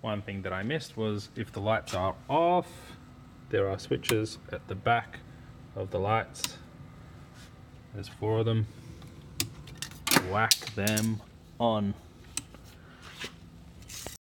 One thing that I missed was if the lights are off, there are switches at the back of the lights. There's 4 of them. Whack them on.